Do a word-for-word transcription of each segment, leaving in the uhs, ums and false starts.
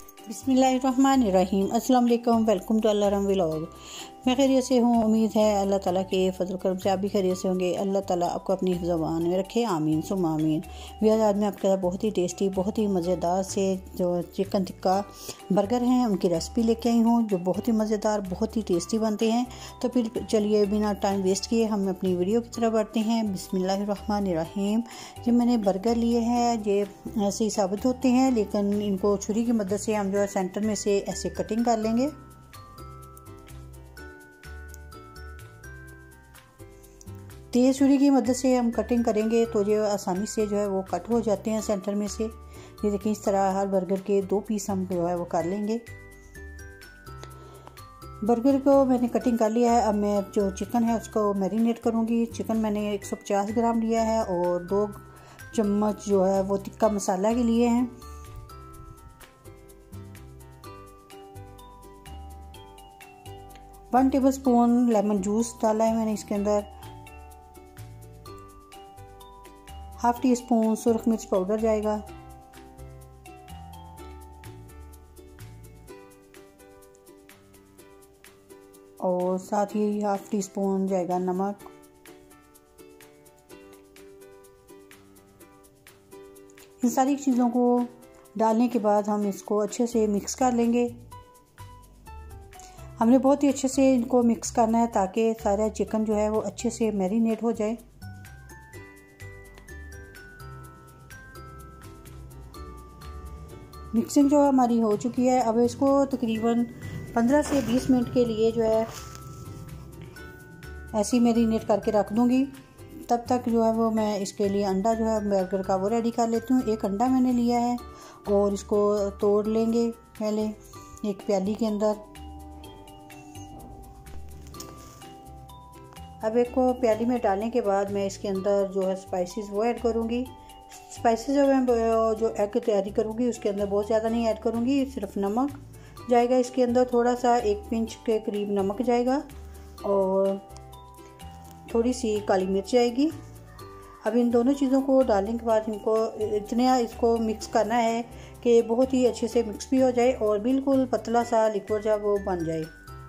बिस्मिल्लाहिर्रहमानिर्रहीम। अस्सलाम वालेकुम। वेलकम टू अल्लाह व्लॉग। मैं खैरियत से हूँ। उम्मीद है अल्लाह ताला के फजल करम से आप भी खैरियत से होंगे। अल्लाह ताला आपको अपनी ज़बान में रखे, आमीन सुम आमीन। व्याज आज मैं आपके साथ बहुत ही टेस्टी, बहुत ही मज़ेदार से जो चिकन टिक्का बर्गर हैं उनकी रेसिपी लेके आई हूँ, जो बहुत ही मज़ेदार, बहुत ही टेस्टी बनते हैं। तो फिर चलिए बिना टाइम वेस्ट किए हम अपनी वीडियो की तरफ बढ़ते हैं। बिस्मिल्लाहिर्रहमानिर्रहीम। जो मैंने बर्गर लिए हैं ये ऐसे ही साबित होते हैं, लेकिन इनको छुरी की मदद से हम जो है सेंटर में से ऐसे कटिंग कर लेंगे। तेज़ छुरी की मदद से हम कटिंग करेंगे तो जो आसानी से जो है वो कट हो जाते हैं सेंटर में से। ये देखिए, इस तरह हर बर्गर के दो पीस हम जो है वो कर लेंगे। बर्गर को मैंने कटिंग कर लिया है। अब मैं जो चिकन है उसको मैरिनेट करूँगी। चिकन मैंने एक सौ पचास ग्राम लिया है और दो चम्मच जो है वो टिक्का मसाला के लिए हैं। One tablespoon lemon juice डाला है मैंने इसके अंदर। हाफ टी स्पून सुरख मिर्च पाउडर जाएगा। और साथ ही हाफ टी स्पून जाएगा नमक। इन सारी चीज़ों को डालने के बाद हम इसको अच्छे से मिक्स कर लेंगे। हमने बहुत ही अच्छे से इनको मिक्स करना है ताकि सारा चिकन जो है वो अच्छे से मैरिनेट हो जाए। मिक्सिंग जो हमारी हो चुकी है, अब इसको तकरीबन पंद्रह से बीस मिनट के लिए जो है ऐसे ही मैरिनेट करके रख दूंगी। तब तक जो है वो मैं इसके लिए अंडा जो है बर्गर का वो रेडी कर लेती हूँ। एक अंडा मैंने लिया है और इसको तोड़ लेंगे पहले एक प्याली के अंदर। अब एक को प्याली में डालने के बाद मैं इसके अंदर जो है स्पाइसेस वो ऐड करूँगी। स्पाइसेस जो मैं जो एग तैयारी करूँगी उसके अंदर बहुत ज़्यादा नहीं ऐड करूँगी, सिर्फ नमक जाएगा इसके अंदर, थोड़ा सा एक पिंच के करीब नमक जाएगा और थोड़ी सी काली मिर्च जाएगी। अब इन दोनों चीज़ों को डालने के बाद इनको इतना इसको मिक्स करना है कि बहुत ही अच्छे से मिक्स भी हो जाए और बिल्कुल पतला सा लिक्विड जब वो बन जाए।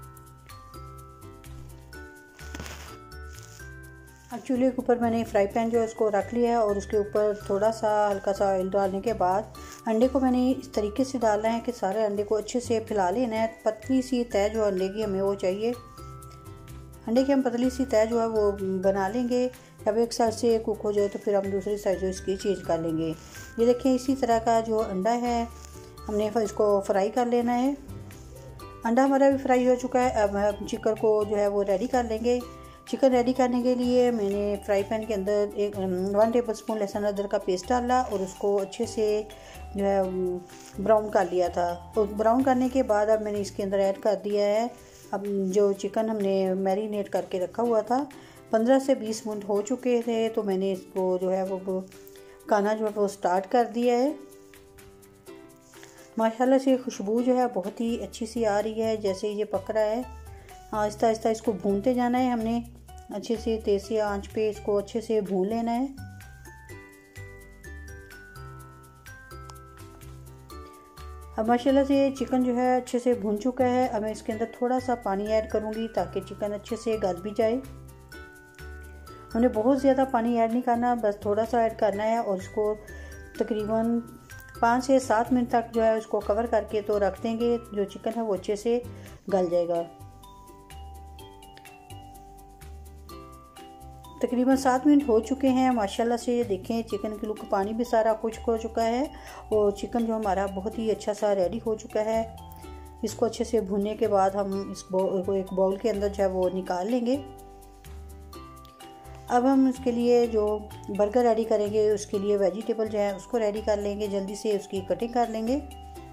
अब चूल्हे के ऊपर मैंने फ्राई पैन जो है उसको रख लिया है और उसके ऊपर थोड़ा सा हल्का सा ऑयल डालने के बाद अंडे को मैंने इस तरीके से डालना है कि सारे अंडे को अच्छे से फैला लेना है। पतली सी तय जो अंडे की हमें वो चाहिए। अंडे की हम पतली सी तय जो है वो बना लेंगे। जब एक साइड से कुक हो जाए तो फिर हम दूसरी साइड जो इसकी चेंज कर लेंगे। ये देखिए, इसी तरह का जो अंडा है हमने इसको फ्राई कर लेना है। अंडा हमारा भी फ्राई हो चुका है। अब हम चिकन को जो है वो रेडी कर लेंगे। चिकन रेडी करने के लिए मैंने फ्राई पैन के अंदर एक वन टेबल स्पून लहसुन अदरक का पेस्ट डाला और उसको अच्छे से जो है ब्राउन कर लिया था। और ब्राउन करने के बाद अब मैंने इसके अंदर ऐड कर दिया है अब जो चिकन हमने मैरिनेट करके रखा हुआ था। पंद्रह से बीस मिनट हो चुके थे तो मैंने इसको जो है वो खाना जो है वो स्टार्ट कर दिया है। माशाल्लाह से खुशबू जो है बहुत ही अच्छी सी आ रही है। जैसे ये पक रहा है आहिस्ता आहिस्ता इसको भूनते जाना है। हमने अच्छे से तेज़ आंच पे इसको अच्छे से भून लेना है। अब माशाल्लाह से चिकन जो है अच्छे से भून चुका है। अब मैं इसके अंदर थोड़ा सा पानी ऐड करूँगी ताकि चिकन अच्छे से गल भी जाए। हमने बहुत ज़्यादा पानी ऐड नहीं करना, बस थोड़ा सा ऐड करना है और इसको तकरीबन पाँच से सात मिनट तक जो है उसको कवर करके तो रख देंगे। जो चिकन है वो अच्छे से गल जाएगा। तकरीबन सात मिनट हो चुके हैं। माशाल्लाह से ये देखें, चिकन की लुक पानी भी सारा खुश्क हो चुका है और चिकन जो हमारा बहुत ही अच्छा सा रेडी हो चुका है। इसको अच्छे से भूनने के बाद हम इस को एक बाउल के अंदर जो है वो निकाल लेंगे। अब हम इसके लिए जो बर्गर रेडी करेंगे उसके लिए वेजिटेबल जो है उसको रेडी कर लेंगे। जल्दी से उसकी कटिंग कर लेंगे।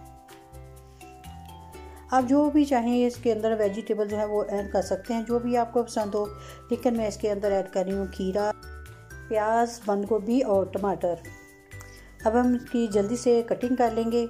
आप जो भी चाहें इसके अंदर वेजिटेबल जो है वो ऐड कर सकते हैं, जो भी आपको पसंद हो। लेकिन मैं इसके अंदर ऐड कर रही हूँ खीरा, प्याज, बंद गोभी और टमाटर। अब हम इसकी जल्दी से कटिंग कर लेंगे।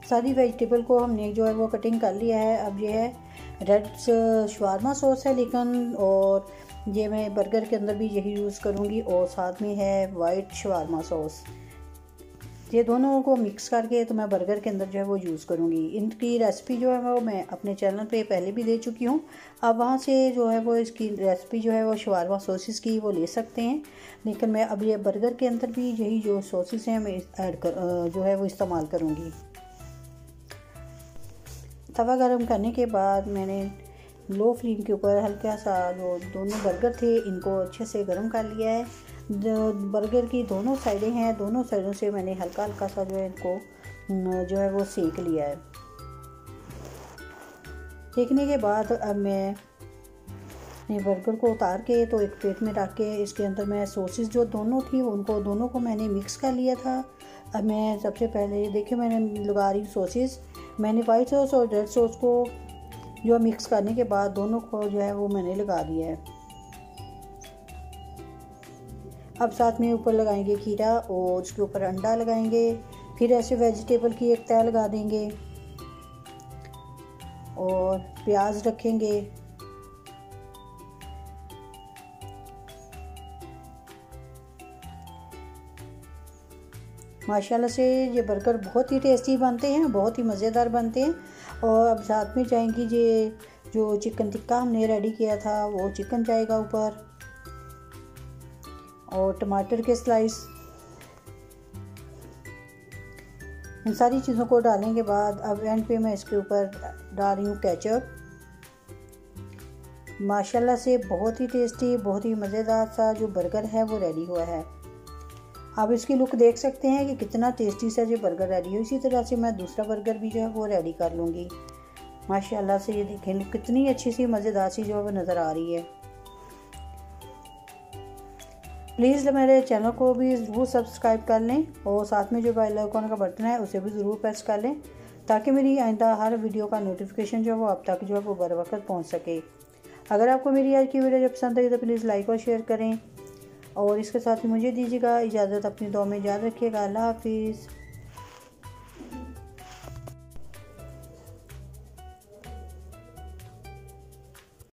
सारी वेजिटेबल को हमने जो है वो कटिंग कर लिया है। अब ये है रेड शवारमा सॉस है लेकिन, और ये मैं बर्गर के अंदर भी यही यूज़ करूँगी, और साथ में है वाइट शवारमा सॉस। ये दोनों को मिक्स करके तो मैं बर्गर के अंदर जो है वो यूज़ करूँगी। इनकी रेसिपी जो है वो मैं अपने चैनल पे पहले भी दे चुकी हूँ। अब वहाँ से जो है वो इसकी रेसिपी जो है वो शवारमा सॉसेस की वो ले सकते हैं, लेकिन मैं अब ये बर्गर के अंदर भी यही जो सॉसेस हैं मैं ऐड कर जो है वो इस्तेमाल करूँगी। तवा गरम करने के बाद मैंने लो फ्लेम के ऊपर हल्का सा जो दोनों बर्गर थे इनको अच्छे से गरम कर लिया है। जो बर्गर की दोनों साइडें हैं, दोनों साइडों से मैंने हल्का हल्का सा जो है इनको जो है वो सेक लिया है। सेकने के बाद अब मैं बर्गर को उतार के तो एक प्लेट में रख के इसके अंदर मैं सॉसेस जो दोनों थी उनको दोनों को मैंने मिक्स कर लिया था। अब मैं सबसे पहले देखिए मैंने लगा रही सॉसेस, मैंने वाइट सॉस और रेड सॉस को जो मिक्स करने के बाद दोनों को जो है वो मैंने लगा दिया है। अब साथ में ऊपर लगाएंगे खीरा और उसके ऊपर अंडा लगाएंगे, फिर ऐसे वेजिटेबल की एक तह लगा देंगे और प्याज रखेंगे। माशाल्लाह से ये बर्गर बहुत ही टेस्टी बनते हैं, बहुत ही मज़ेदार बनते हैं। और अब साथ में जाएंगी ये जो चिकन टिक्का हमने रेडी किया था वो चिकन जाएगा ऊपर, और टमाटर के स्लाइस। इन सारी चीज़ों को डालने के बाद अब एंड पे मैं इसके ऊपर डाल रही हूँ केचप। माशाल्लाह से बहुत ही टेस्टी, बहुत ही मज़ेदार सा जो बर्गर है वो रेडी हुआ है। आप इसकी लुक देख सकते हैं कि कितना टेस्टी सा ये बर्गर रेडी है। इसी तरह से मैं दूसरा बर्गर भी जो है वो रेडी कर लूँगी। माशाल्लाह से ये देखें कितनी अच्छी सी मज़ेदार सी जो है वो नज़र आ रही है। प्लीज़ मेरे चैनल को भी ज़रूर सब्सक्राइब कर लें और साथ में जो बेल आइकन का बटन है उसे भी ज़रूर प्रेस कर लें, ताकि मेरी आइंदा हर वीडियो का नोटिफिकेशन जो है वो आप तक जो है वो बर वक्त पहुँच सके। अगर आपको मेरी आज की वीडियो जो पसंद आई तो प्लीज़ लाइक और शेयर करें, और इसके साथ ही मुझे दीजिएगा इजाज़त। अपनी दुआ में याद रखिएगा। अल्लाह हाफिज़।